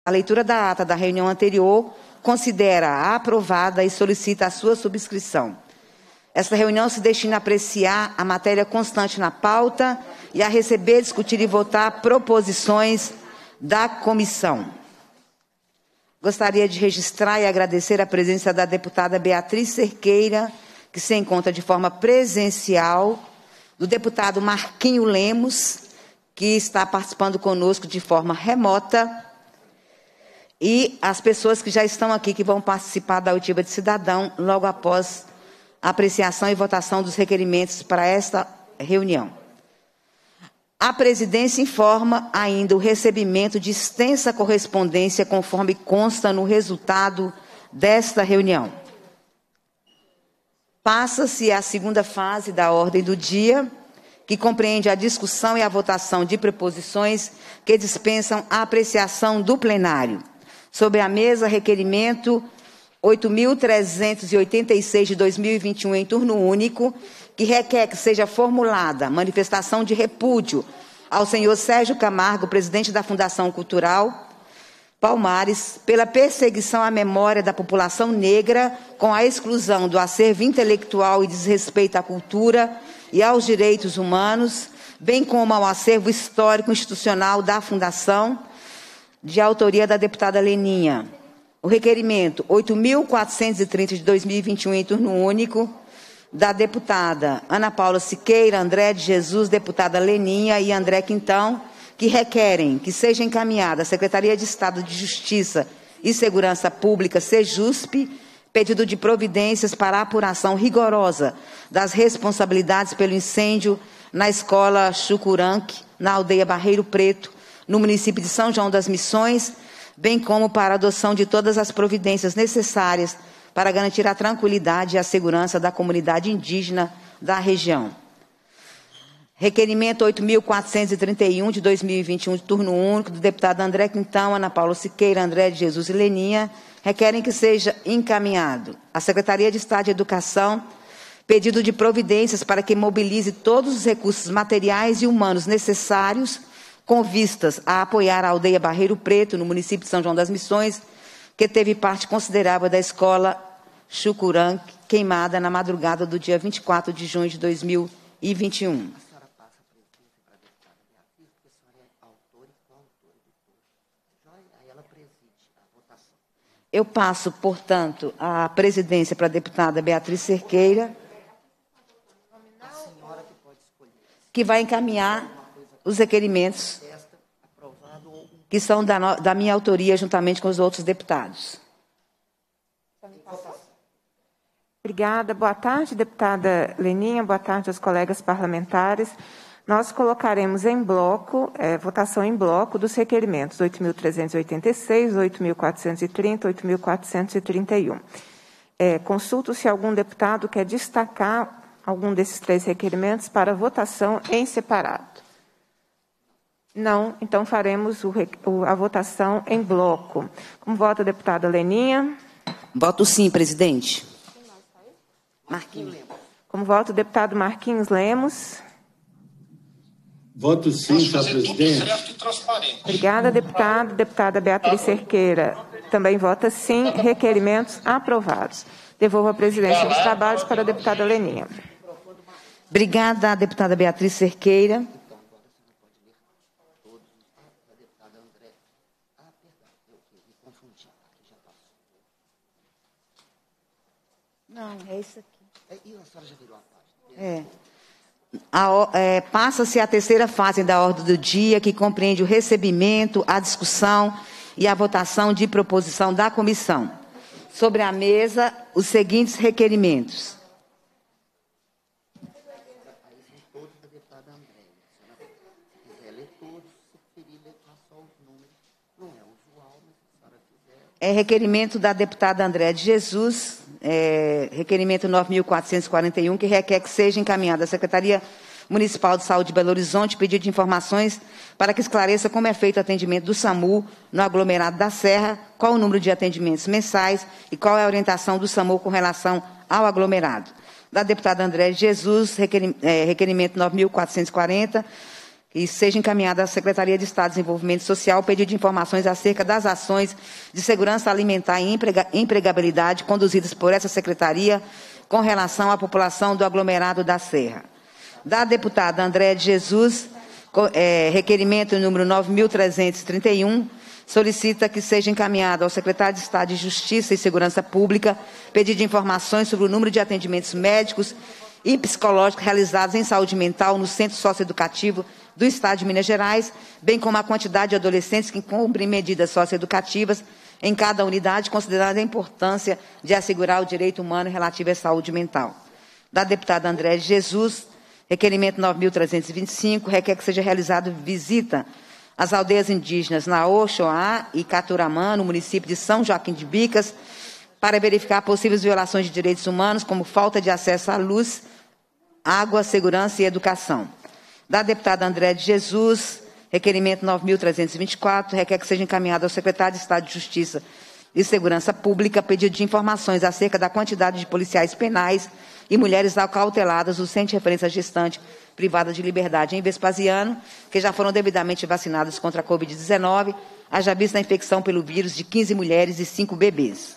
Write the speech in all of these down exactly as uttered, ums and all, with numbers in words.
A leitura da ata da reunião anterior considera aprovada e solicita a sua subscrição. Esta reunião se destina a apreciar a matéria constante na pauta e a receber, discutir e votar proposições da comissão. Gostaria de registrar e agradecer a presença da deputada Beatriz Cerqueira, que se encontra de forma presencial, do deputado Marquinho Lemos, que está participando conosco de forma remota, e as pessoas que já estão aqui, que vão participar da oitiva de cidadão, logo após a apreciação e votação dos requerimentos para esta reunião. A presidência informa ainda o recebimento de extensa correspondência, conforme consta no resultado desta reunião. Passa-se a segunda fase da ordem do dia, que compreende a discussão e a votação de preposições que dispensam a apreciação do plenário. Sobre a mesa, requerimento oito mil trezentos e oitenta e seis de dois mil e vinte e um em turno único, que requer que seja formulada manifestação de repúdio ao senhor Sérgio Camargo, presidente da Fundação Cultural Palmares, pela perseguição à memória da população negra, com a exclusão do acervo intelectual e desrespeito à cultura e aos direitos humanos, bem como ao acervo histórico institucional da Fundação, de autoria da deputada Leninha. O requerimento oito mil quatrocentos e trinta de dois mil e vinte e um em turno único, da deputada Ana Paula Siqueira, André de Jesus, deputada Leninha e André Quintão, que requerem que seja encaminhada à Secretaria de Estado de Justiça e Segurança Pública, SEJUSP, pedido de providências para a apuração rigorosa das responsabilidades pelo incêndio na escola Chucuranque, na aldeia Barreiro Preto, no município de São João das Missões, bem como para a adoção de todas as providências necessárias para garantir a tranquilidade e a segurança da comunidade indígena da região. Requerimento oito mil quatrocentos e trinta e um de dois mil e vinte e um, de turno único, do deputado André Quintão, Ana Paula Siqueira, André de Jesus e Leninha, requerem que seja encaminhado à Secretaria de Estado de Educação pedido de providências para que mobilize todos os recursos materiais e humanos necessários com vistas a apoiar a aldeia Barreiro Preto, no município de São João das Missões, que teve parte considerável da escola Chucuranque, queimada na madrugada do dia vinte e quatro de junho de dois mil e vinte e um. Eu passo, portanto, a presidência para a deputada Beatriz Cerqueira, que vai encaminhar os requerimentos que são da, no, da minha autoria, juntamente com os outros deputados. Obrigada. Boa tarde, deputada Leninha. Boa tarde aos colegas parlamentares. Nós colocaremos em bloco, é, votação em bloco dos requerimentos oito mil trezentos e oitenta e seis, oito mil quatrocentos e trinta, oito mil quatrocentos e trinta e um. É, consulto se algum deputado quer destacar algum desses três requerimentos para votação em separado. Não, então faremos o, o, a votação em bloco. Como vota a deputada Leninha? Voto sim, presidente. Marquinhos. Como vota o deputado Marquinhos Lemos? Voto sim, senhora presidente. Obrigada, deputado. Deputada Beatriz Cerqueira também vota sim. Requerimentos aprovados. Devolvo a presidência dos trabalhos para a deputada Leninha. Obrigada, deputada Beatriz Cerqueira. Não, é isso aqui. E a senhora já virou a página? É. É, passa-se a terceira fase da ordem do dia, que compreende o recebimento, a discussão e a votação de proposição da comissão. Sobre a mesa, os seguintes requerimentos. É requerimento da deputada André de Jesus, é, requerimento nove mil quatrocentos e quarenta e um, que requer que seja encaminhada à Secretaria Municipal de Saúde de Belo Horizonte pedido de informações para que esclareça como é feito o atendimento do SAMU no aglomerado da Serra, qual o número de atendimentos mensais e qual é a orientação do SAMU com relação ao aglomerado. Da deputada André de Jesus, requerimento nove mil quatrocentos e quarenta, que seja encaminhada à Secretaria de Estado de Desenvolvimento Social o pedido de informações acerca das ações de segurança alimentar e empregabilidade conduzidas por essa Secretaria com relação à população do aglomerado da Serra. Da deputada Andréa de Jesus, é, requerimento número nove mil trezentos e trinta e um, solicita que seja encaminhado ao secretário de Estado de Justiça e Segurança Pública pedido de informações sobre o número de atendimentos médicos e psicológicos realizados em saúde mental no Centro Socioeducativo do Estado de Minas Gerais, bem como a quantidade de adolescentes que cumprem medidas socioeducativas em cada unidade, considerando a importância de assegurar o direito humano relativo à saúde mental. Da deputada Andréa de Jesus, requerimento nove mil trezentos e vinte e cinco, requer que seja realizada visita às aldeias indígenas Naô, Xoá e Caturamã, no município de São Joaquim de Bicas, para verificar possíveis violações de direitos humanos, como falta de acesso à luz, água, segurança e educação. Da deputada Andréa de Jesus, requerimento nove mil trezentos e vinte e quatro, requer que seja encaminhado ao secretário de Estado de Justiça e Segurança Pública pedido de informações acerca da quantidade de policiais penais e mulheres acauteladas do Centro de Referência Gestante Privada de Liberdade em Vespasiano, que já foram devidamente vacinadas contra a covid dezenove, haja vista a infecção pelo vírus de quinze mulheres e cinco bebês.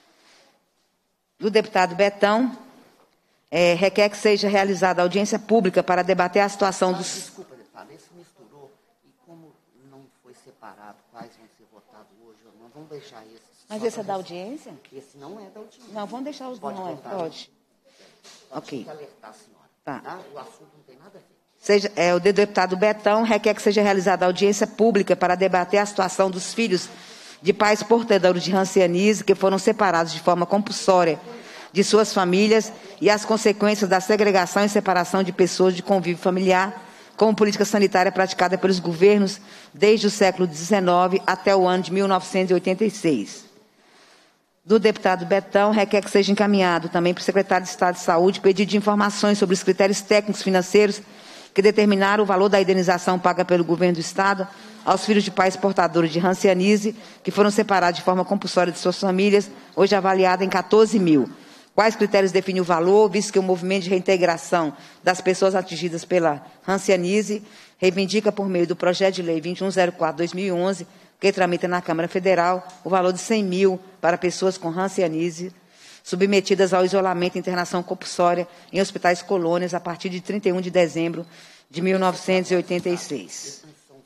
Do deputado Betão, é, requer que seja realizada audiência pública para debater a situação dos... Desculpa, deputado, esse misturou, e como não foi separado quais vão ser votados hoje ou não, vamos deixar esse... Mas esse é da audiência? Esse não é da audiência. Não, vamos deixar os... Pode não, é, votar, pode. Ok. Ok. Alertar a senhora. Tá. Tá? O assunto não tem nada a ver. Seja, é, o deputado Betão requer que seja realizada audiência pública para debater a situação dos filhos de pais portadores de hanseníase que foram separados de forma compulsória de suas famílias e as consequências da segregação e separação de pessoas de convívio familiar como política sanitária praticada pelos governos desde o século dezenove até o ano de mil novecentos e oitenta e seis. Do deputado Betão, requer que seja encaminhado também para o secretário de Estado de Saúde pedido de informações sobre os critérios técnicos financeiros que determinaram o valor da indenização paga pelo governo do Estado aos filhos de pais portadores de hanseníase que foram separados de forma compulsória de suas famílias, hoje avaliada em quatorze mil. Quais critérios definem o valor, visto que o movimento de reintegração das pessoas atingidas pela hanseníase reivindica, por meio do projeto de lei vinte e um zero quatro barra dois mil e onze, que tramita na Câmara Federal, o valor de cem mil para pessoas com hanseníase submetidas ao isolamento e internação compulsória em hospitais colônias a partir de trinta e um de dezembro de mil novecentos e oitenta e seis.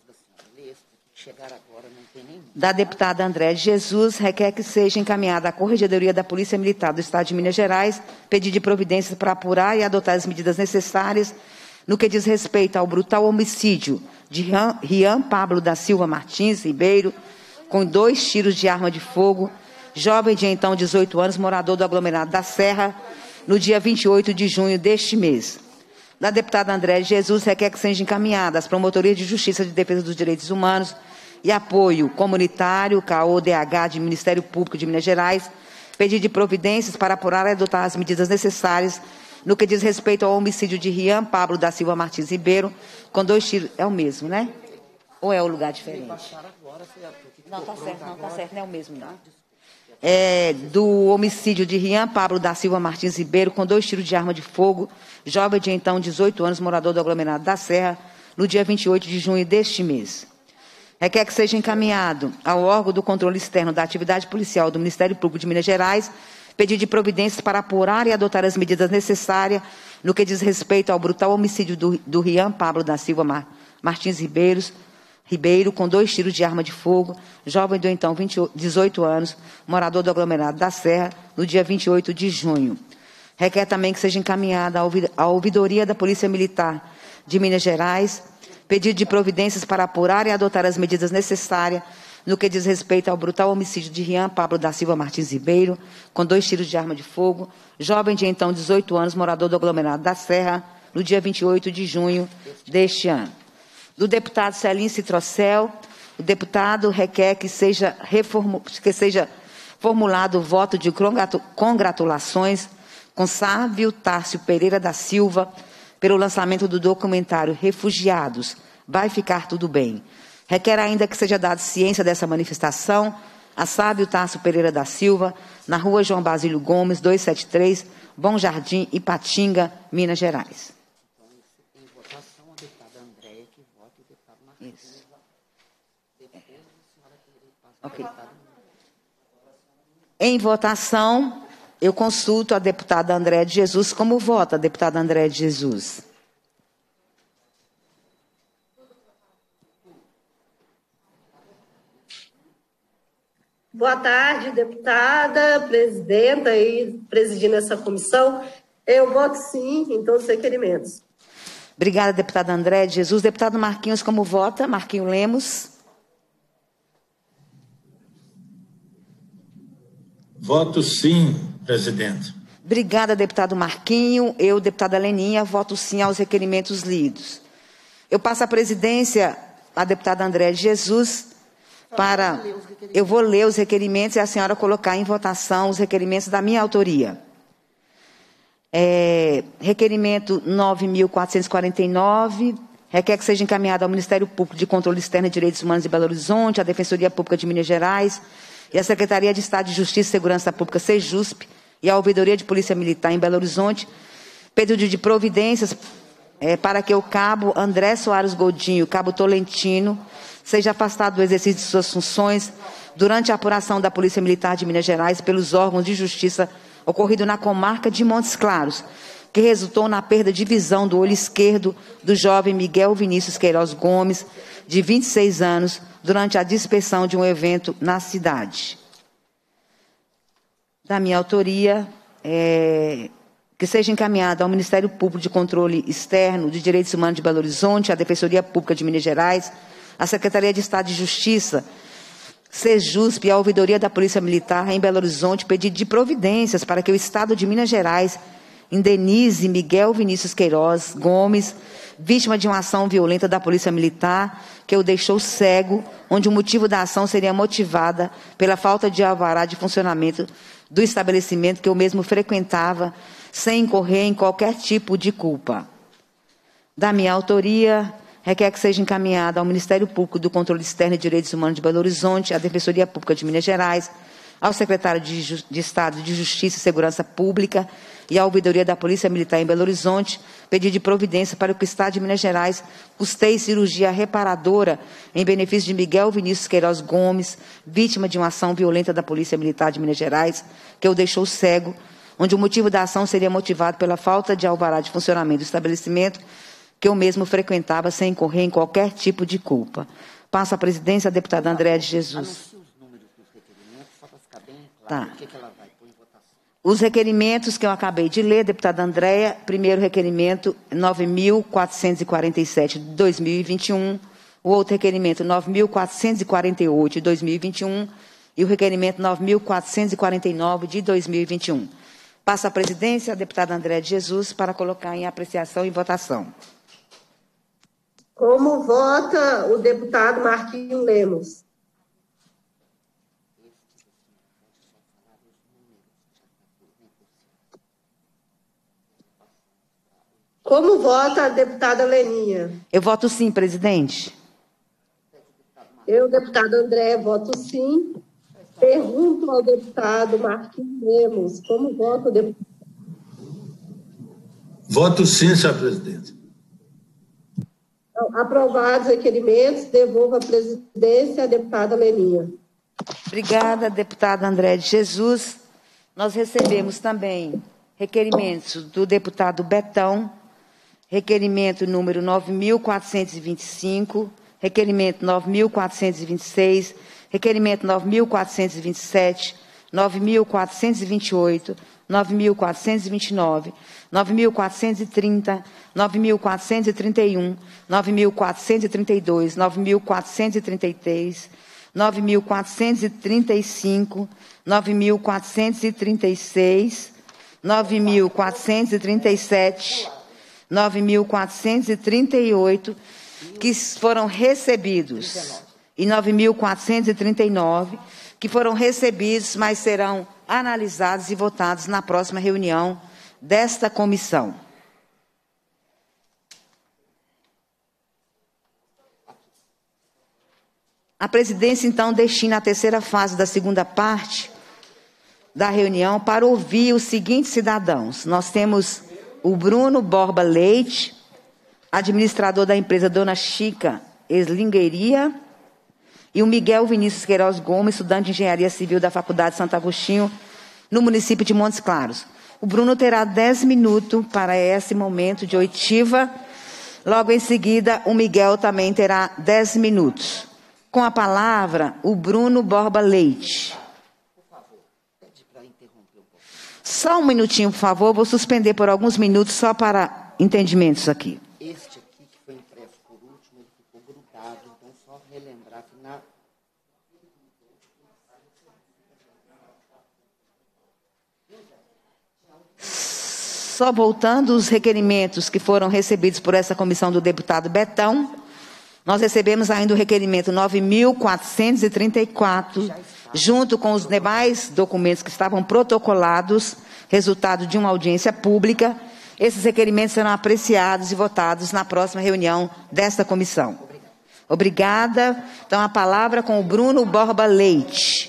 Da deputada Andréa de Jesus, requer que seja encaminhada à Corregedoria da Polícia Militar do Estado de Minas Gerais pedido de providências para apurar e adotar as medidas necessárias no que diz respeito ao brutal homicídio de Rian Pablo da Silva Martins Ribeiro, com dois tiros de arma de fogo, jovem de então dezoito anos, morador do aglomerado da Serra, no dia vinte e oito de junho deste mês. Da deputada Andréa de Jesus, requer que seja encaminhada às Promotorias de Justiça de Defesa dos Direitos Humanos e Apoio Comunitário, C A O D H, de Ministério Público de Minas Gerais, pedido de providências para apurar e adotar as medidas necessárias no que diz respeito ao homicídio de Rian Pablo da Silva Martins Ribeiro, com dois tiros... É o mesmo, né? Ou é um lugar diferente? Não, tá certo, não, tá certo, não é o mesmo, não. É, do homicídio de Rian Pablo da Silva Martins Ribeiro, com dois tiros de arma de fogo, jovem de então dezoito anos, morador do aglomerado da Serra, no dia vinte e oito de junho deste mês. Requer que seja encaminhado ao órgão do controle externo da atividade policial do Ministério Público de Minas Gerais pedido de providências para apurar e adotar as medidas necessárias no que diz respeito ao brutal homicídio do, do Rian Pablo da Silva Mar, Martins Ribeiros, Ribeiro, com dois tiros de arma de fogo, jovem do então vinte, dezoito anos, morador do aglomerado da Serra, no dia vinte e oito de junho. Requer também que seja encaminhada à ouvidoria da Polícia Militar de Minas Gerais pedido de providências para apurar e adotar as medidas necessárias no que diz respeito ao brutal homicídio de Rian Pablo da Silva Martins Ribeiro, com dois tiros de arma de fogo, jovem de então dezoito anos, morador do aglomerado da Serra, no dia vinte e oito de junho deste ano. Do deputado Celim Citrocel, o deputado requer que seja, reformu... que seja formulado o voto de congratulações com Sávio Tárcio Pereira da Silva pelo lançamento do documentário Refugiados, Vai Ficar Tudo Bem. Requer ainda que seja dada ciência dessa manifestação a Sávio Tárcio Pereira da Silva, na rua João Basílio Gomes, duzentos e setenta e três, Bom Jardim, Ipatinga, Minas Gerais. Então, em votação, a deputada Andréa que vota Ok. Em votação, eu consulto a deputada Andréa de Jesus. Como vota a deputada Andréa de Jesus? Boa tarde, deputada, presidenta e presidindo essa comissão. Eu voto sim em todos os requerimentos. Obrigada, deputada Andréa de Jesus. Deputado Marquinhos, como vota? Marquinhos Lemos. Voto sim, presidente. Obrigada, deputado Marquinho. Eu, deputada Leninha, voto sim aos requerimentos lidos. Eu passo a presidência à deputada Andréa de Jesus para... Eu vou ler os requerimentos e a senhora colocar em votação os requerimentos da minha autoria. É, requerimento nove mil quatrocentos e quarenta e nove, requer que seja encaminhado ao Ministério Público de Controle Externo de Direitos Humanos de Belo Horizonte, à Defensoria Pública de Minas Gerais e à Secretaria de Estado de Justiça e Segurança Pública, SEJUSP, e à Ouvidoria de Polícia Militar em Belo Horizonte, pedido de providências é, para que o cabo André Soares Godinho, cabo Tolentino, seja afastado do exercício de suas funções durante a apuração da Polícia Militar de Minas Gerais pelos órgãos de justiça ocorrido na comarca de Montes Claros, que resultou na perda de visão do olho esquerdo do jovem Miguel Vinícius Queiroz Gomes, de vinte e seis anos, durante a dispersão de um evento na cidade. Da minha autoria, é, que seja encaminhado ao Ministério Público de Controle Externo de Direitos Humanos de Belo Horizonte, à Defensoria Pública de Minas Gerais, à Secretaria de Estado de Justiça, SEJUSP e à Ouvidoria da Polícia Militar em Belo Horizonte, pedido de providências para que o Estado de Minas Gerais indenize Miguel Vinícius Queiroz Gomes, vítima de uma ação violenta da Polícia Militar, que o deixou cego, onde o motivo da ação seria motivada pela falta de alvará de funcionamento do estabelecimento que eu mesmo frequentava, sem incorrer em qualquer tipo de culpa. Da minha autoria, requer que seja encaminhada ao Ministério Público do Controle Externo de Direitos Humanos de Belo Horizonte, à Defensoria Pública de Minas Gerais, ao Secretário de, Ju de Estado de Justiça e Segurança Pública e à Ouvidoria da Polícia Militar em Belo Horizonte, pedido de providência para que o Estado de Minas Gerais custeie cirurgia reparadora em benefício de Miguel Vinícius Queiroz Gomes, vítima de uma ação violenta da Polícia Militar de Minas Gerais, que o deixou cego, onde o motivo da ação seria motivado pela falta de alvará de funcionamento do estabelecimento, que eu mesmo frequentava sem incorrer em qualquer tipo de culpa. Passo a presidência à deputada Andréa de Jesus. Anuncie os números dos requerimentos, só para ficar bem claro Tá. o que, que ela vai pôr em votação. Os requerimentos que eu acabei de ler, deputada Andréa, primeiro requerimento nove mil quatrocentos e quarenta e sete de dois mil e vinte e um, o outro requerimento nove mil quatrocentos e quarenta e oito de dois mil e vinte e um e o requerimento nove mil quatrocentos e quarenta e nove de dois mil e vinte e um. Passo a presidência à deputada Andréa de Jesus para colocar em apreciação e votação. Como vota o deputado Marquinhos Lemos? Como vota a deputada Leninha? Eu voto sim, presidente. Eu, deputado André, voto sim. Pergunto ao deputado Marquinhos Lemos, como vota o deputado? Voto sim, senhor presidente. Aprovados os requerimentos, devolvo a presidência à deputada Leninha. Obrigada, deputada Andréa de Jesus. Nós recebemos também requerimentos do deputado Betão, requerimento número nove mil quatrocentos e vinte e cinco, requerimento nove mil quatrocentos e vinte e seis, requerimento nove mil quatrocentos e vinte e sete, nove mil quatrocentos e vinte e oito, nove mil quatrocentos e vinte e nove, nove mil quatrocentos e trinta, nove mil quatrocentos e trinta e um, nove mil quatrocentos e trinta e dois, nove mil quatrocentos e trinta e três, nove mil quatrocentos e trinta e cinco, nove mil quatrocentos e trinta e seis, nove mil quatrocentos e trinta e sete, nove mil quatrocentos e trinta e oito, que foram recebidos, e nove mil quatrocentos e trinta e nove, que foram recebidos, mas serão analisados e votados na próxima reunião desta comissão. A presidência, então, destina a terceira fase da segunda parte da reunião para ouvir os seguintes cidadãos. Nós temos o Bruno Borba Leite, administrador da empresa Dona Chica Eslingueria, e o Miguel Vinícius Queiroz Gomes, estudante de Engenharia Civil da Faculdade Santo Agostinho, no município de Montes Claros. O Bruno terá dez minutos para esse momento de oitiva. Logo em seguida, o Miguel também terá dez minutos. Com a palavra, o Bruno Borba Leite. Por favor, pede para interromper um pouco. Só um minutinho, por favor. Vou suspender por alguns minutos só para entendimentos aqui. Este aqui, que foi impresso por último, ele ficou grudado. Então, só relembrar que na... Só voltando os requerimentos que foram recebidos por essa comissão do deputado Betão, nós recebemos ainda o requerimento nove mil quatrocentos e trinta e quatro, junto com os demais documentos que estavam protocolados, resultado de uma audiência pública. Esses requerimentos serão apreciados e votados na próxima reunião desta comissão. Obrigada. Então, a palavra com o Bruno Borba Leite.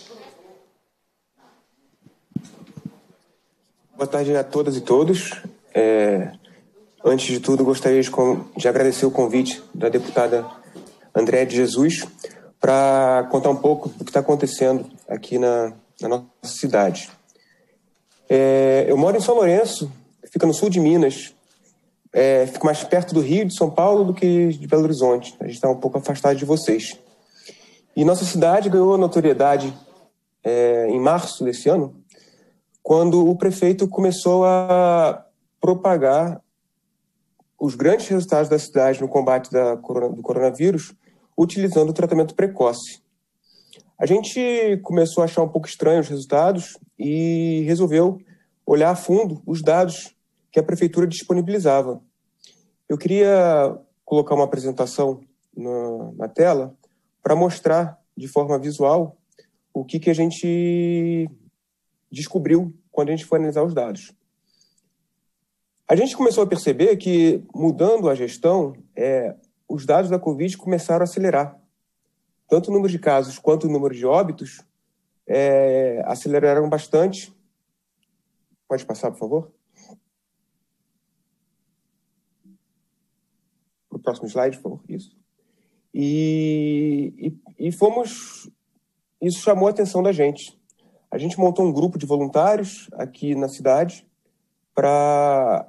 Boa tarde a todas e todos. É, antes de tudo, gostaria de, de agradecer o convite da deputada Andréa de Jesus para contar um pouco do que está acontecendo aqui na, na nossa cidade. É, eu moro em São Lourenço, fica no sul de Minas, é, fico mais perto do Rio, de São Paulo, do que de Belo Horizonte. A gente está um pouco afastado de vocês. E nossa cidade ganhou notoriedade é, em março desse ano, quando o prefeito começou a propagar os grandes resultados da cidade no combate da, do coronavírus, utilizando o tratamento precoce. A gente começou a achar um pouco estranho os resultados e resolveu olhar a fundo os dados que a prefeitura disponibilizava. Eu queria colocar uma apresentação na, na tela para mostrar de forma visual o que, que a gente descobriu quando a gente foi analisar os dados. A gente começou a perceber que, mudando a gestão, é, os dados da Covid começaram a acelerar. Tanto o número de casos quanto o número de óbitos é, aceleraram bastante. Pode passar, por favor? Para o próximo slide, por favor. Isso. E, e, e fomos... Isso chamou a atenção da gente. A gente montou um grupo de voluntários aqui na cidade para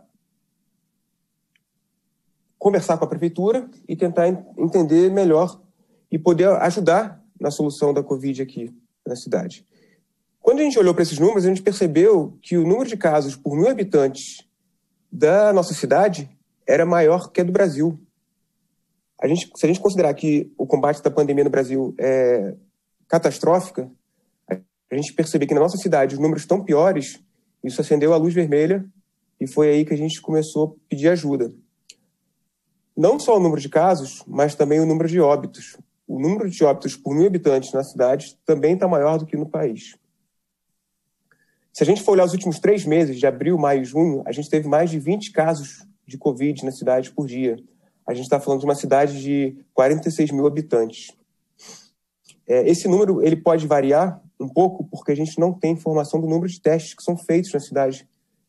conversar com a prefeitura e tentar entender melhor e poder ajudar na solução da Covid aqui na cidade. Quando a gente olhou para esses números, a gente percebeu que o número de casos por mil habitantes da nossa cidade era maior que a do Brasil. A gente, se a gente considerar que o combate da pandemia no Brasil é catastrófica, a gente percebeu que na nossa cidade os números estão piores, isso acendeu a luz vermelha e foi aí que a gente começou a pedir ajuda. Não só o número de casos, mas também o número de óbitos. O número de óbitos por mil habitantes na cidade também está maior do que no país. Se a gente for olhar os últimos três meses, de abril, maio e junho, a gente teve mais de vinte casos de Covid na cidade por dia. A gente está falando de uma cidade de quarenta e seis mil habitantes. É, esse número ele pode variar um pouco porque a gente não tem informação do número de testes que são feitos na cidade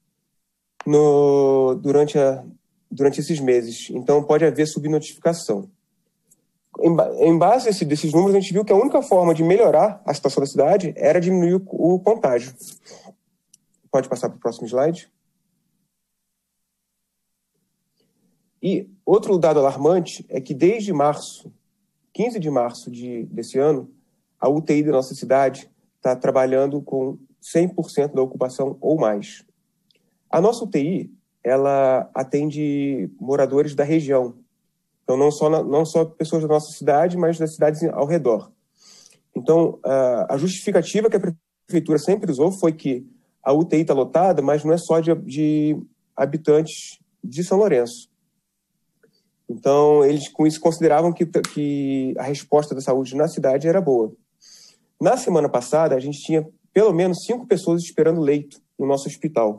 no, durante, a, durante esses meses. Então, pode haver subnotificação. Em, em base a esse, desses números, a gente viu que a única forma de melhorar a situação da cidade era diminuir o, o contágio. Pode passar para o próximo slide. E outro dado alarmante é que desde março, quinze de março de, desse ano, a U T I da nossa cidade está trabalhando com cem por cento da ocupação ou mais. A nossa U T I, ela atende moradores da região. Então, não só, não só pessoas da nossa cidade, mas das cidades ao redor. Então, a justificativa que a prefeitura sempre usou foi que a U T I está lotada, mas não é só de, de habitantes de São Lourenço. Então, eles com isso consideravam que, que a resposta da saúde na cidade era boa. Na semana passada, a gente tinha pelo menos cinco pessoas esperando leito no nosso hospital.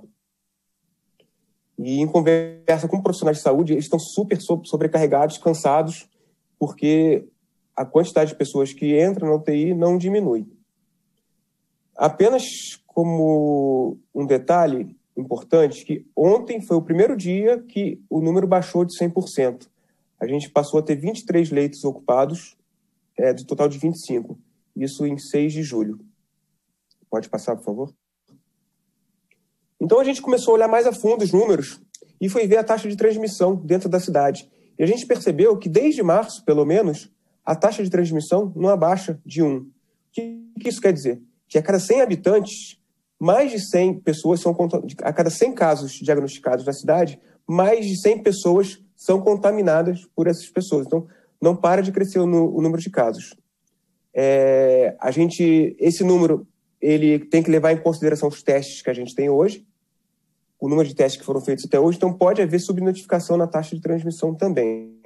E em conversa com profissionais de saúde, eles estão super sobrecarregados, cansados, porque a quantidade de pessoas que entram na U T I não diminui. Apenas como um detalhe importante, que ontem foi o primeiro dia que o número baixou de cem por cento. A gente passou a ter vinte e três leitos ocupados é, do total de vinte e cinco. Isso em seis de julho. Pode passar, por favor? Então a gente começou a olhar mais a fundo os números e foi ver a taxa de transmissão dentro da cidade. E a gente percebeu que desde março, pelo menos, a taxa de transmissão não abaixa de um. O que, que isso quer dizer? Que a cada cem habitantes, mais de cem pessoas são... A cada cem casos diagnosticados na cidade, mais de cem pessoas são contaminadas por essas pessoas. Então, não para de crescer o, o número de casos. É, a gente, esse número, ele tem que levar em consideração os testes que a gente tem hoje, o número de testes que foram feitos até hoje, então pode haver subnotificação na taxa de transmissão também.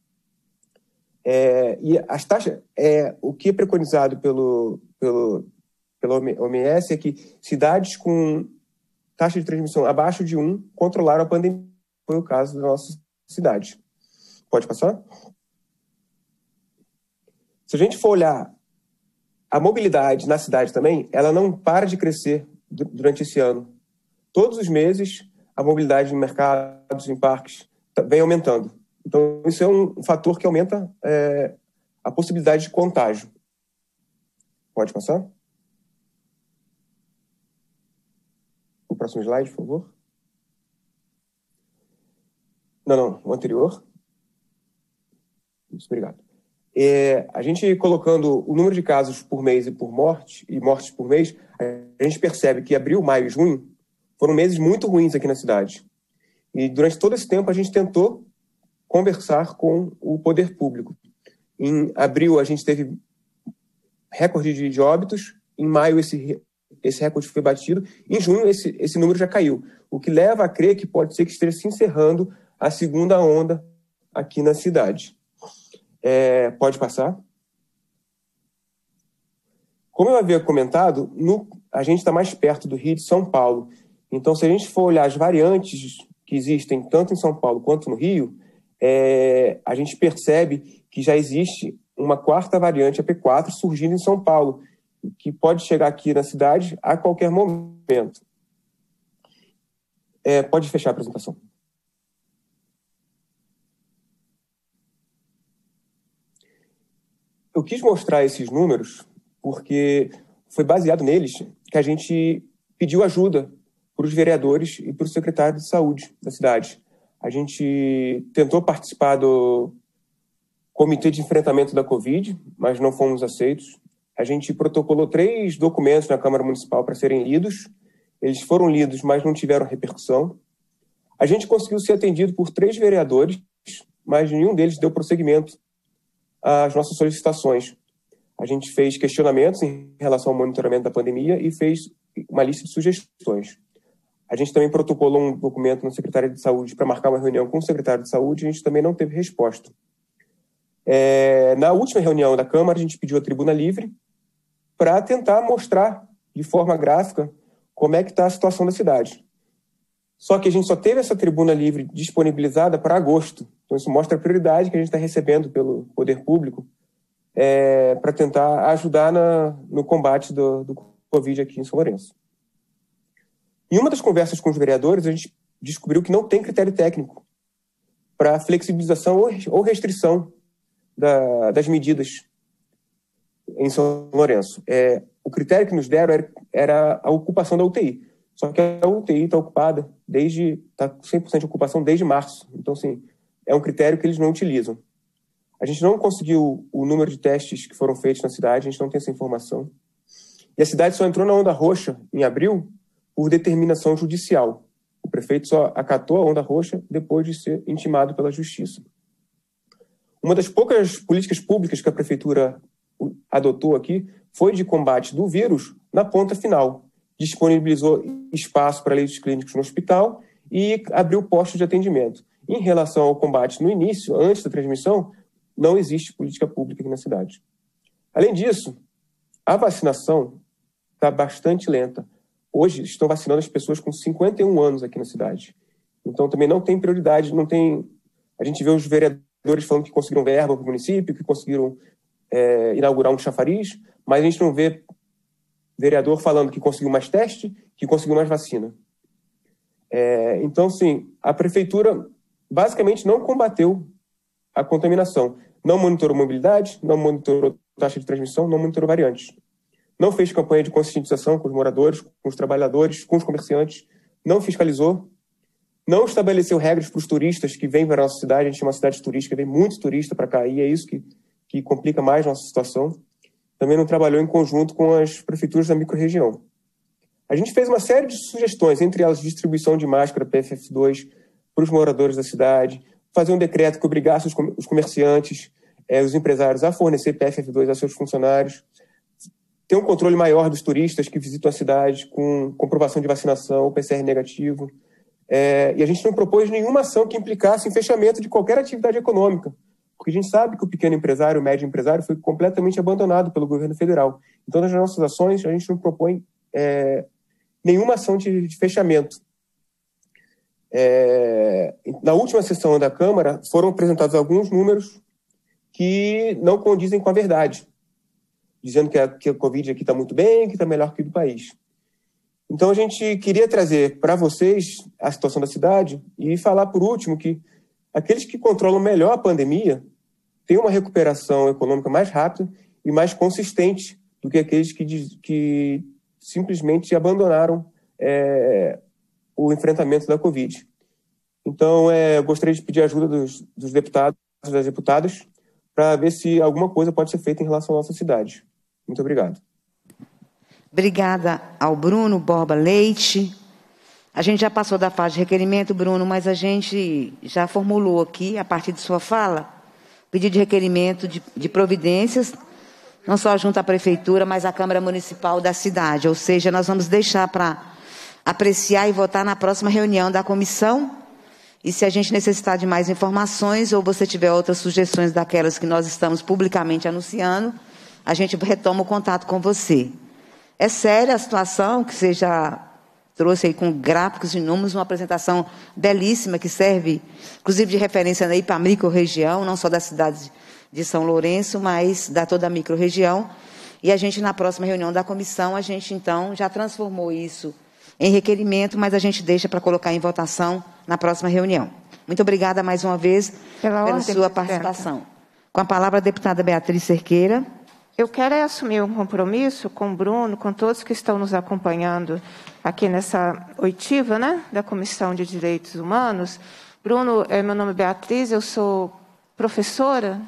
É, e as taxas, é, o que é preconizado pelo, pelo, pelo O M S é que cidades com taxa de transmissão abaixo de um controlaram a pandemia. Foi o caso da nossa cidade. Pode passar? Se a gente for olhar a mobilidade na cidade também, ela não para de crescer durante esse ano. Todos os meses, a mobilidade em mercados, em parques, vem aumentando. Então, isso é um fator que aumenta é, a possibilidade de contágio. Pode passar? O próximo slide, por favor. Não, não, o anterior. Isso, obrigado. É, a gente colocando o número de casos por mês e por morte, e mortes por mês, a gente percebe que abril, maio e junho foram meses muito ruins aqui na cidade. E durante todo esse tempo a gente tentou conversar com o poder público. Em abril a gente teve recorde de, de óbitos, em maio esse, esse recorde foi batido, em junho esse, esse número já caiu, o que leva a crer que pode ser que esteja se encerrando a segunda onda aqui na cidade. É, pode passar? Como eu havia comentado, no, a gente está mais perto do Rio de São Paulo. Então, se a gente for olhar as variantes que existem tanto em São Paulo quanto no Rio, é, a gente percebe que já existe uma quarta variante, a P quatro, surgindo em São Paulo, que pode chegar aqui na cidade a qualquer momento. É, pode fechar a apresentação. Eu quis mostrar esses números porque foi baseado neles que a gente pediu ajuda para os vereadores e para o secretário de saúde da cidade. A gente tentou participar do Comitê de Enfrentamento da Covid, mas não fomos aceitos. A gente protocolou três documentos na Câmara Municipal para serem lidos. Eles foram lidos, mas não tiveram repercussão. A gente conseguiu ser atendido por três vereadores, mas nenhum deles deu prosseguimento às nossas solicitações. A gente fez questionamentos em relação ao monitoramento da pandemia e fez uma lista de sugestões. A gente também protocolou um documento no Secretário de Saúde para marcar uma reunião com o Secretário de Saúde e a gente também não teve resposta. É, na última reunião da Câmara, a gente pediu a tribuna livre para tentar mostrar de forma gráfica como é que está a situação da cidade. Só que a gente só teve essa tribuna livre disponibilizada para agosto. Então isso mostra a prioridade que a gente está recebendo pelo poder público é, para tentar ajudar na, no combate do, do Covid aqui em São Lourenço. Em uma das conversas com os vereadores, a gente descobriu que não tem critério técnico para flexibilização ou restrição da, das medidas em São Lourenço. É, o critério que nos deram era, era a ocupação da U T I. Só que a U T I está ocupada desde, está cem por cento de ocupação desde março. Então, assim, é um critério que eles não utilizam. A gente não conseguiu o número de testes que foram feitos na cidade, a gente não tem essa informação. E a cidade só entrou na onda roxa em abril por determinação judicial. O prefeito só acatou a onda roxa depois de ser intimado pela justiça. Uma das poucas políticas públicas que a prefeitura adotou aqui foi de combate do vírus na ponta final. Disponibilizou espaço para leitos clínicos no hospital e abriu postos de atendimento. Em relação ao combate no início, antes da transmissão, não existe política pública aqui na cidade. Além disso, a vacinação está bastante lenta. Hoje estão vacinando as pessoas com cinquenta e um anos aqui na cidade. Então também não tem prioridade, não tem... A gente vê os vereadores falando que conseguiram verba para o município, que conseguiram é, inaugurar um chafariz, mas a gente não vê vereador falando que conseguiu mais teste, que conseguiu mais vacina. É, então, sim, a prefeitura basicamente não combateu a contaminação. Não monitorou mobilidade, não monitorou taxa de transmissão, não monitorou variantes. Não fez campanha de conscientização com os moradores, com os trabalhadores, com os comerciantes, não fiscalizou, não estabeleceu regras para os turistas que vêm para a nossa cidade. A gente é uma cidade turística, vem muito turista para cá, e é isso que, que complica mais a nossa situação. Também não trabalhou em conjunto com as prefeituras da microrregião. A gente fez uma série de sugestões, entre elas distribuição de máscara P F F dois para os moradores da cidade, fazer um decreto que obrigasse os comerciantes, eh, os empresários a fornecer P F F dois a seus funcionários, ter um controle maior dos turistas que visitam a cidade com comprovação de vacinação, P C R negativo. É, e a gente não propôs nenhuma ação que implicasse em fechamento de qualquer atividade econômica, porque a gente sabe que o pequeno empresário, o médio empresário, foi completamente abandonado pelo governo federal. Então, nas nossas ações, a gente não propõe é, nenhuma ação de, de fechamento. É, na última sessão da Câmara, foram apresentados alguns números que não condizem com a verdade, dizendo que a, que a Covid aqui está muito bem, que está melhor que do país. Então, a gente queria trazer para vocês a situação da cidade e falar, por último, que aqueles que controlam melhor a pandemia têm uma recuperação econômica mais rápida e mais consistente do que aqueles que, que simplesmente abandonaram é, o enfrentamento da Covid. Então, é, eu gostaria de pedir a ajuda dos, dos deputados e das deputadas para ver se alguma coisa pode ser feita em relação à nossa cidade. Muito obrigado. Obrigada ao Bruno Borba Leite. A gente já passou da fase de requerimento, Bruno, mas a gente já formulou aqui, a partir de sua fala, pedido de requerimento de, de providências, não só junto à Prefeitura, mas à Câmara Municipal da cidade. Ou seja, nós vamos deixar para apreciar e votar na próxima reunião da comissão. E se a gente necessitar de mais informações, ou você tiver outras sugestões daquelas que nós estamos publicamente anunciando, a gente retoma o contato com você. É séria a situação, que você já trouxe aí com gráficos e números, uma apresentação belíssima, que serve, inclusive, de referência aí para a microrregião, não só da cidade de São Lourenço, mas da toda a microrregião. E a gente, na próxima reunião da comissão, a gente, então, já transformou isso em requerimento, mas a gente deixa para colocar em votação na próxima reunião. Muito obrigada, mais uma vez, pela, pela sua participação. Com a palavra, a deputada Beatriz Cerqueira. Eu quero é assumir um compromisso com o Bruno, com todos que estão nos acompanhando aqui nessa oitiva, né, da Comissão de Direitos Humanos. Bruno, é, meu nome é Beatriz, eu sou professora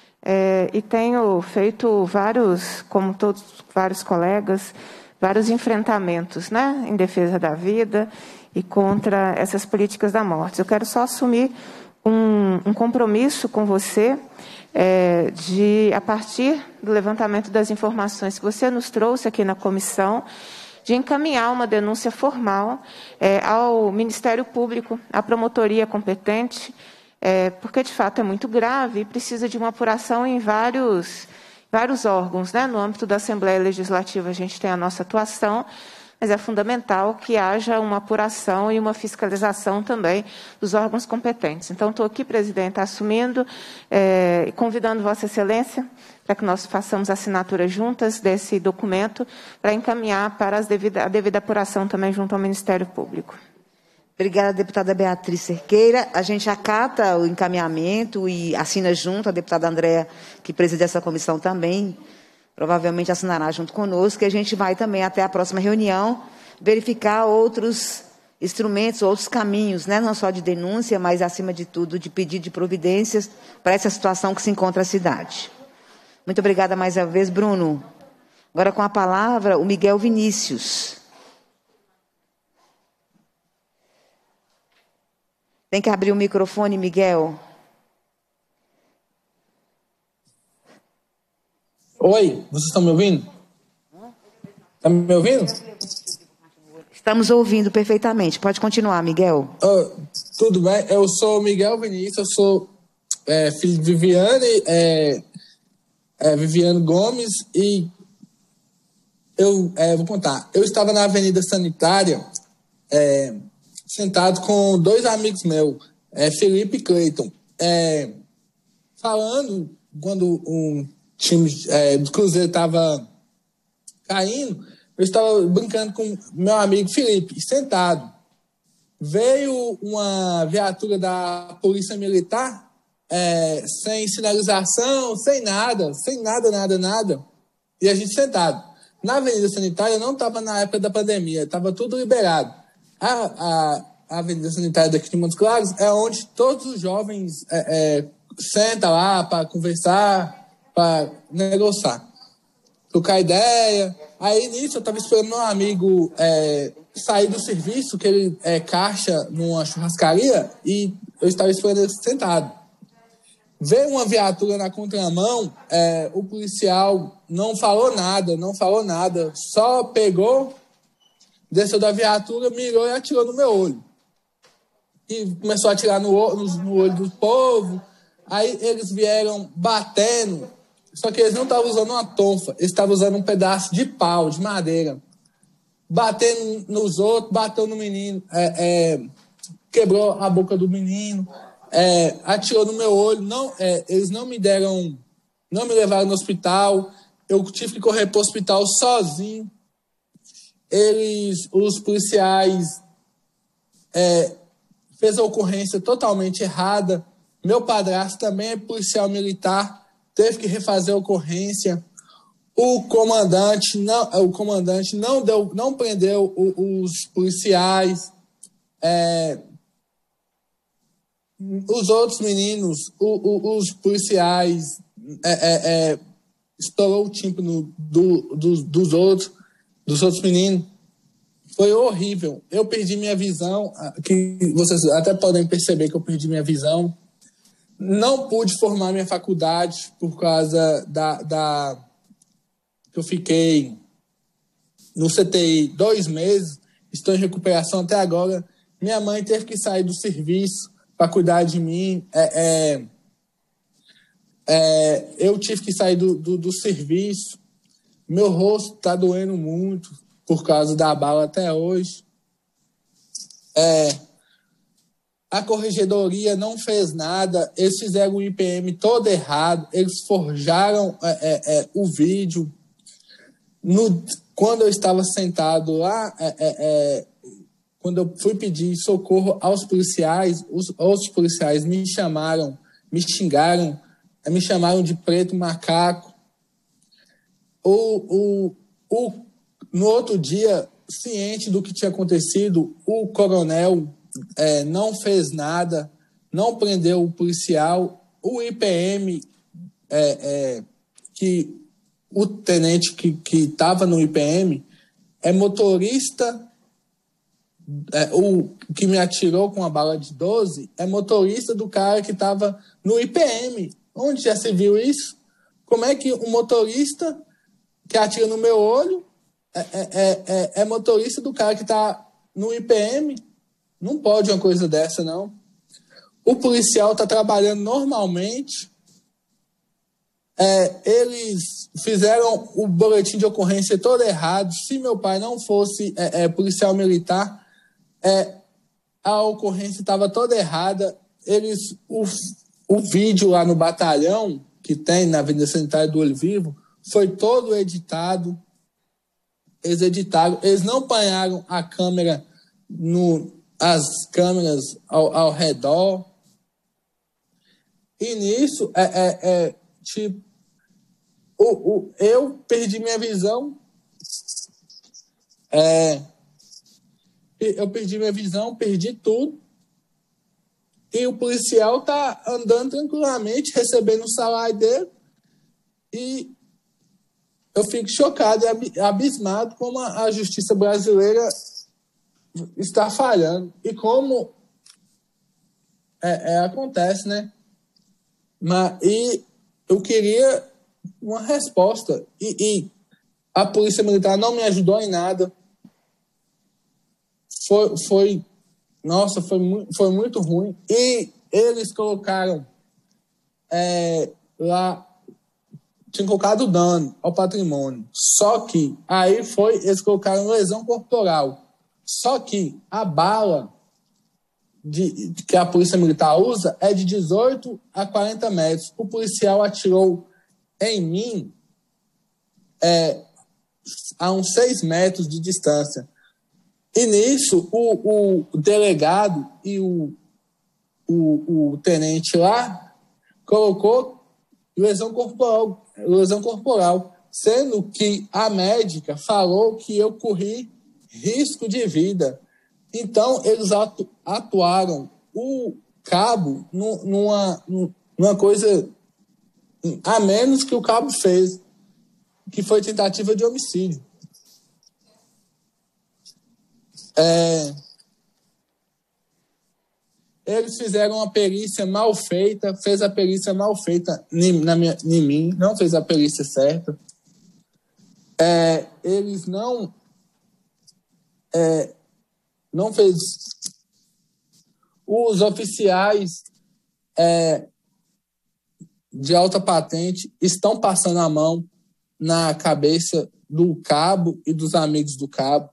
é, e tenho feito vários, como todos vários colegas, vários enfrentamentos, né, em defesa da vida e contra essas políticas da morte. Eu quero só assumir um, um compromisso com você, É, de, a partir do levantamento das informações que você nos trouxe aqui na comissão, de encaminhar uma denúncia formal é, ao Ministério Público, à promotoria competente, é, porque, de fato, é muito grave e precisa de uma apuração em vários, vários órgãos, né? No âmbito da Assembleia Legislativa, a gente tem a nossa atuação, mas é fundamental que haja uma apuração e uma fiscalização também dos órgãos competentes. Então, estou aqui, presidente, assumindo, é, convidando Vossa Excelência para que nós façamos assinaturas juntas desse documento para encaminhar para as devida, a devida apuração também junto ao Ministério Público. Obrigada, deputada Beatriz Cerqueira. A gente acata o encaminhamento e assina junto, a deputada Andréa, que preside essa comissão também, provavelmente assinará junto conosco, e a gente vai também até a próxima reunião verificar outros instrumentos, outros caminhos, né? Não só de denúncia, mas, acima de tudo, de pedido de providências para essa situação que se encontra a cidade. Muito obrigada mais uma vez, Bruno. Agora, com a palavra, o Miguel Vinícius. Tem que abrir o microfone, Miguel. Oi, vocês estão me ouvindo? Estão me ouvindo? Estamos ouvindo perfeitamente. Pode continuar, Miguel. Uh, tudo bem, eu sou Miguel Vinícius, eu sou é, filho de Viviane, é, é, Viviane Gomes, e eu é, vou contar. Eu estava na Avenida Sanitária, é, sentado com dois amigos meus, é, Felipe e Cleiton, é, falando quando um time é, do Cruzeiro estava caindo, eu estava brincando com meu amigo Felipe, sentado. Veio uma viatura da Polícia Militar é, sem sinalização, sem nada, sem nada, nada, nada. E a gente sentado. Na Avenida Sanitária não estava na época da pandemia, estava tudo liberado. A, a, a Avenida Sanitária daqui de Montes Claros é onde todos os jovens é, é, sentam lá para conversar, para negociar, trocar ideia. Aí nisso eu estava esperando meu amigo é, sair do serviço, que ele é caixa numa churrascaria, e eu estava esperando ele sentado. Veio uma viatura na contramão, é, o policial não falou nada, não falou nada, só pegou, desceu da viatura, mirou e atirou no meu olho. E começou a atirar no, no, no olho do povo. Aí eles vieram batendo, só que eles não estavam usando uma tonfa, eles estavam usando um pedaço de pau, de madeira. Batendo nos outros, bateu no menino, é, é, quebrou a boca do menino. É, atirou no meu olho, não, é, eles não me deram, não me levaram no hospital, eu tive que correr para o hospital sozinho. Eles, os policiais, é, fez a ocorrência totalmente errada. Meu padrasto também é policial militar, teve que refazer a ocorrência. O comandante não, o comandante não deu, não prendeu os policiais. É, Os outros meninos, o, o, os policiais, é, é, é, estourou o tímpano do, do, dos outros, dos outros meninos. Foi horrível. Eu perdi minha visão, que vocês até podem perceber que eu perdi minha visão. Não pude formar minha faculdade por causa da, da que eu fiquei no C T I dois meses. Estou em recuperação até agora. Minha mãe teve que sair do serviço para cuidar de mim. É, é, é, eu tive que sair do, do, do serviço. Meu rosto está doendo muito por causa da bala até hoje. É, a corregedoria não fez nada. Eles fizeram o I P M todo errado. Eles forjaram é, é, é, o vídeo. No, quando eu estava sentado lá, é, é, é, quando eu fui pedir socorro aos policiais, os outros policiais me chamaram, me xingaram, me chamaram de preto macaco. O, o, o, no outro dia, ciente do que tinha acontecido, o coronel é, não fez nada, não prendeu o policial. O I P M, é, é, que o tenente que estava no I P M, é motorista. É, o que me atirou com a bala de doze é motorista do cara que estava no I P M. Onde já se viu isso? Como é que um motorista que atira no meu olho é, é, é, é motorista do cara que está no I P M? Não pode uma coisa dessa, não. O policial está trabalhando normalmente. É, eles fizeram o boletim de ocorrência todo errado. Se meu pai não fosse é, é, policial militar, É, a ocorrência estava toda errada. Eles, o, o vídeo lá no batalhão, que tem na Avenida Sanitária do Olho Vivo, foi todo editado. Eles editaram, eles não apanharam a câmera, no, as câmeras ao, ao redor. E nisso, é, é, é, tipo, o, o, eu perdi minha visão. É... Eu perdi minha visão, perdi tudo. E o policial tá andando tranquilamente, recebendo o salário dele. E eu fico chocado e abismado como a justiça brasileira está falhando. E como é, é, acontece, né? Mas, e eu queria uma resposta. E, e a Polícia Militar não me ajudou em nada. Foi, foi, nossa, foi, muito, foi muito ruim. E eles colocaram é, lá, tinham colocado dano ao patrimônio. Só que aí foi, eles colocaram lesão corporal. Só que a bala de, que a Polícia Militar usa é de dezoito a quarenta metros. O policial atirou em mim é, a uns seis metros de distância. E nisso, o, o delegado e o, o, o tenente lá colocou lesão corporal, lesão corporal, sendo que a médica falou que eu corri risco de vida. Então, eles atu, atuaram o cabo numa, numa coisa a menos que o cabo fez, que foi tentativa de homicídio. É, eles fizeram uma perícia mal feita, fez a perícia mal feita em, na minha, em mim, não fez a perícia certa. É, eles não é, não fez os oficiais é, de alta patente estão passando a mão na cabeça do cabo e dos amigos do cabo.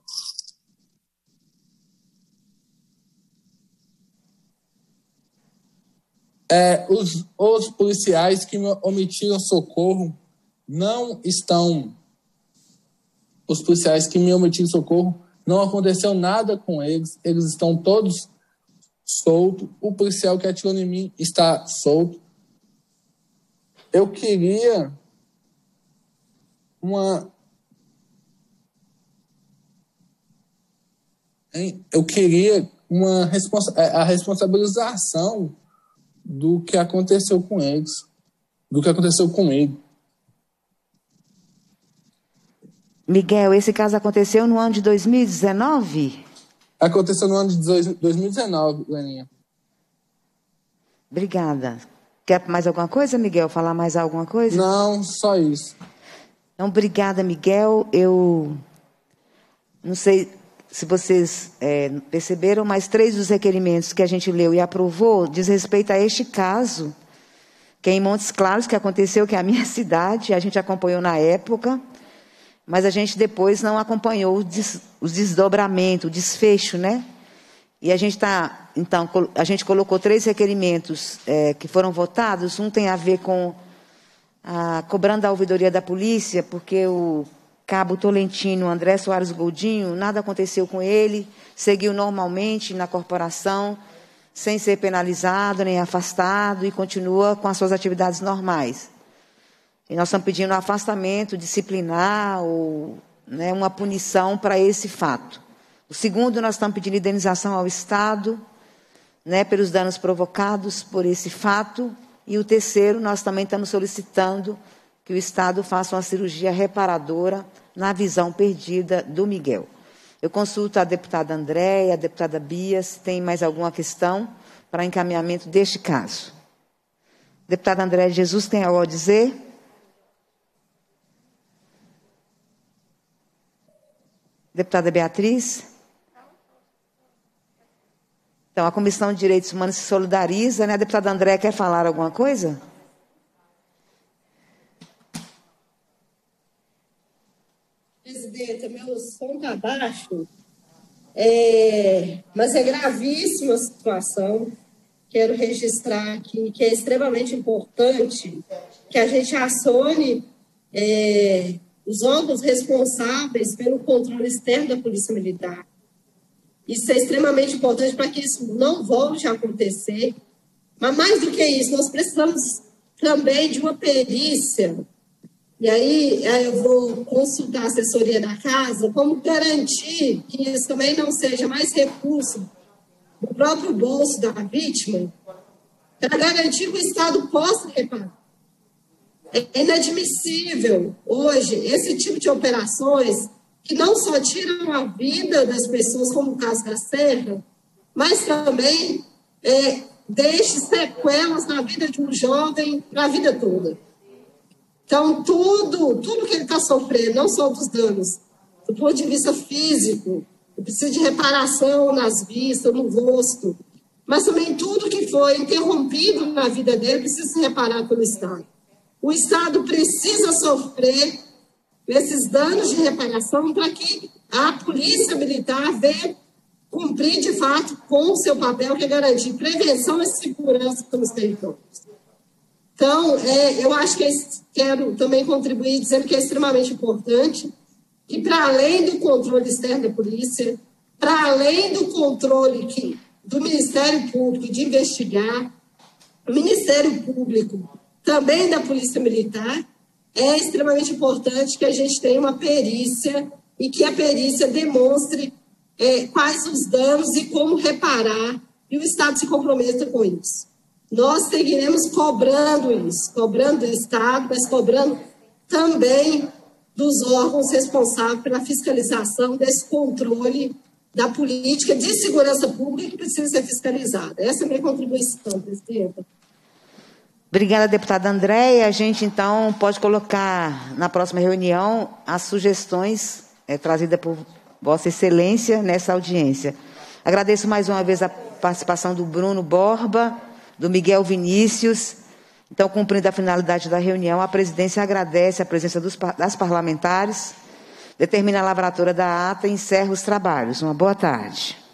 É, os, os policiais que omitiram socorro não estão... Os policiais que me omitiram socorro, não aconteceu nada com eles. Eles estão todos soltos. O policial que atirou em mim está solto. Eu queria uma... Hein? Eu queria uma responsa... a responsabilização do que aconteceu com eles, do que aconteceu comigo. Miguel, esse caso aconteceu no ano de dois mil e dezenove? Aconteceu no ano de dois mil e dezenove, Leninha. Obrigada. Quer mais alguma coisa, Miguel? Falar mais alguma coisa? Não, só isso. Então, obrigada, Miguel. Eu não sei se vocês é, perceberam, mas três dos requerimentos que a gente leu e aprovou diz respeito a este caso, que é em Montes Claros, que aconteceu, que é a minha cidade, a gente acompanhou na época, mas a gente depois não acompanhou o, des, o desdobramento, o desfecho, né? E a gente está, então, a gente colocou três requerimentos é, que foram votados. Um tem a ver com a, cobrando a ouvidoria da polícia, porque o cabo Tolentino André Soares Goldinho, nada aconteceu com ele, seguiu normalmente na corporação, sem ser penalizado nem afastado, e continua com as suas atividades normais. E nós estamos pedindo um afastamento disciplinar ou, né, uma punição para esse fato. O segundo, nós estamos pedindo indenização ao Estado, né, pelos danos provocados por esse fato. E o terceiro, nós também estamos solicitando que o Estado faça uma cirurgia reparadora na visão perdida do Miguel. Eu consulto a deputada Andréia, a deputada Bia, se tem mais alguma questão para encaminhamento deste caso. Deputada Andréia Jesus, tem algo a dizer? Deputada Beatriz? Então, a Comissão de Direitos Humanos se solidariza, né? A deputada Andréia quer falar alguma coisa? Presidenta, meu som está baixo, é, mas é gravíssima a situação. Quero registrar aqui que é extremamente importante que a gente acione é, os órgãos responsáveis pelo controle externo da Polícia Militar. Isso é extremamente importante para que isso não volte a acontecer. Mas, mais do que isso, nós precisamos também de uma perícia. E aí, eu vou consultar a assessoria da casa, como garantir que isso também não seja mais recurso do próprio bolso da vítima, para garantir que o Estado possa reparar. É inadmissível, hoje, esse tipo de operações que não só tiram a vida das pessoas, como o caso da Serra, mas também é, deixam sequelas na vida de um jovem para a vida toda. Então, tudo, tudo que ele está sofrendo, não só dos danos, do ponto de vista físico, precisa de reparação nas vistas, no rosto, mas também tudo que foi interrompido na vida dele precisa ser reparado pelo Estado. O Estado precisa sofrer esses danos de reparação para que a Polícia Militar venha cumprir, de fato, com o seu papel, que é garantir prevenção e segurança nos territórios. Então, é, eu acho que é, quero também contribuir dizendo que é extremamente importante que, para além do controle externo da polícia, para além do controle que, do Ministério Público de investigar, o Ministério Público, também da Polícia Militar, é extremamente importante que a gente tenha uma perícia e que a perícia demonstre é, quais os danos e como reparar, e o Estado se comprometa com isso. Nós seguiremos cobrando isso, cobrando do Estado, mas cobrando também dos órgãos responsáveis pela fiscalização desse controle da política de segurança pública que precisa ser fiscalizada. Essa é a minha contribuição, presidenta. Obrigada, deputada Andréia. A gente, então, pode colocar na próxima reunião as sugestões é, trazidas por Vossa Excelência nessa audiência. Agradeço mais uma vez a participação do Bruno Borba, do Miguel Vinícius. Então, cumprindo a finalidade da reunião, a presidência agradece a presença dos, das parlamentares, determina a lavratura da ata e encerra os trabalhos. Uma boa tarde.